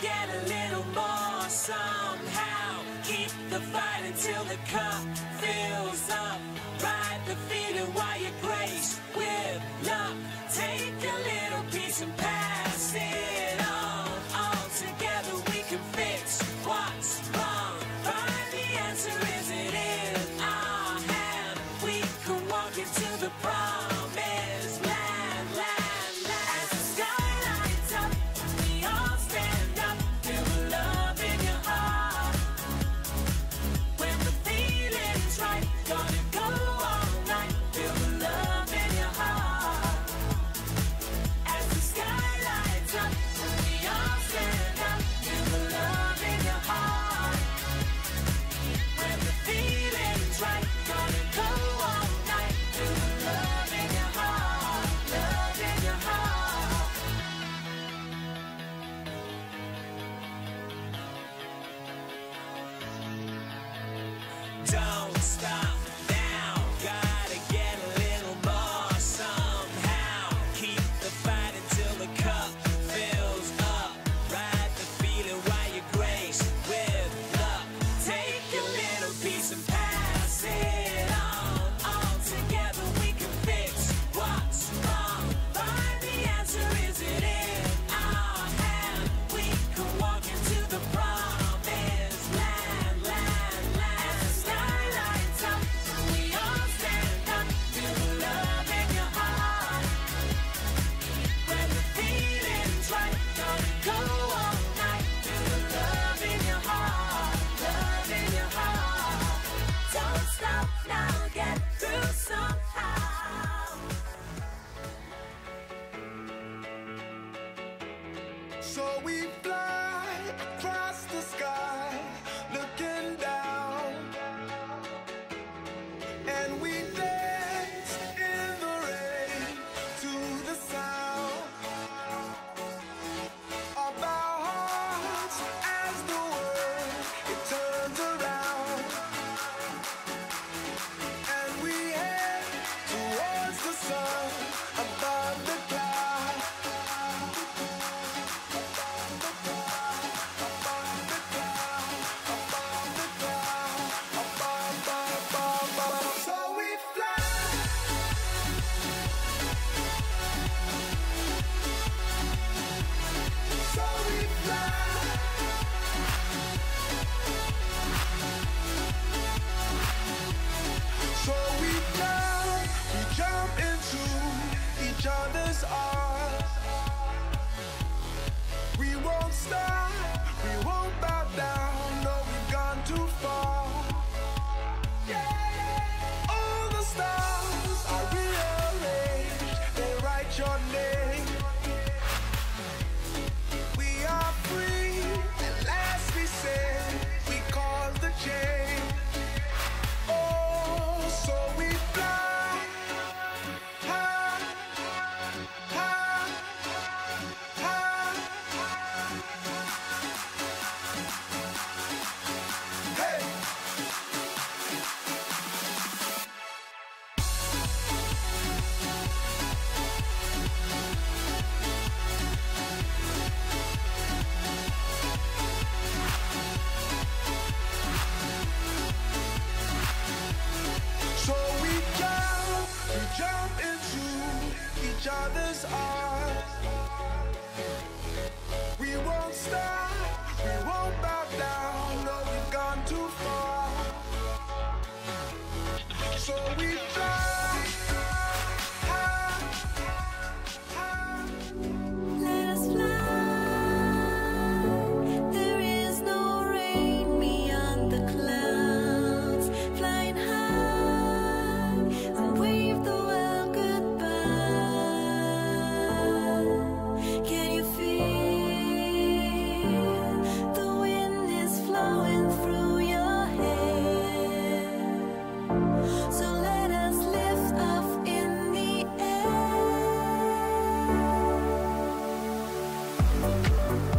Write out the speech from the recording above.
get a little more somehow. Keep the fight until the cup fills up. Ride the feeling while you grace with luck. Take a little piece and pass it on. All together we can fix what's wrong. Find the answer, is it in our hand? We can walk into the promised land, land, land. As the sky lights up, we all stand up. Feel the love in your heart. When the feeling's right, gonna go all night. Feel the love in your heart. As the sky lights up, we all stand up. Feel the love in your heart. When the feeling's right, gonna go all night. Feel the love in your heart, love in your heart. Don't stop now, gotta get a little more somehow. Keep the fight until the cup fills up. Ride the feeling while you grace with luck. Take a little piece and pass it on. All together we can fix what's wrong. Find the answer, is it in our hand? We can walk into the promised land, land, land. As the sky lights up, we all stand up. Feel the love in your heart. When the feeling's right, gonna go all night. Feel the love in your heart, love in your heart. Don't stop now, get through somehow. So we fly across the sky, looking down, and we dance in the rain to the sound of our hearts as the world it turns around, and we head towards the sun above the clouds. So we fly. So we fly. So we fly. We jump into each other's arms. We won't stop. We won't bow down. No, we've gone too far. All the stars are rearranged. They write your name. We are free. At last we say we caused the change. Oh, so we fly high, high, high. Hey. So we jump into each other's arms. We won't stop, we won't bow down. No, we've gone too far. So we fly high, high. Let us fly. There is no rain beyond the clouds. Flying high and wave the world goodbye. Can you feel the wind is flowing through your hair? So let us lift off in the air.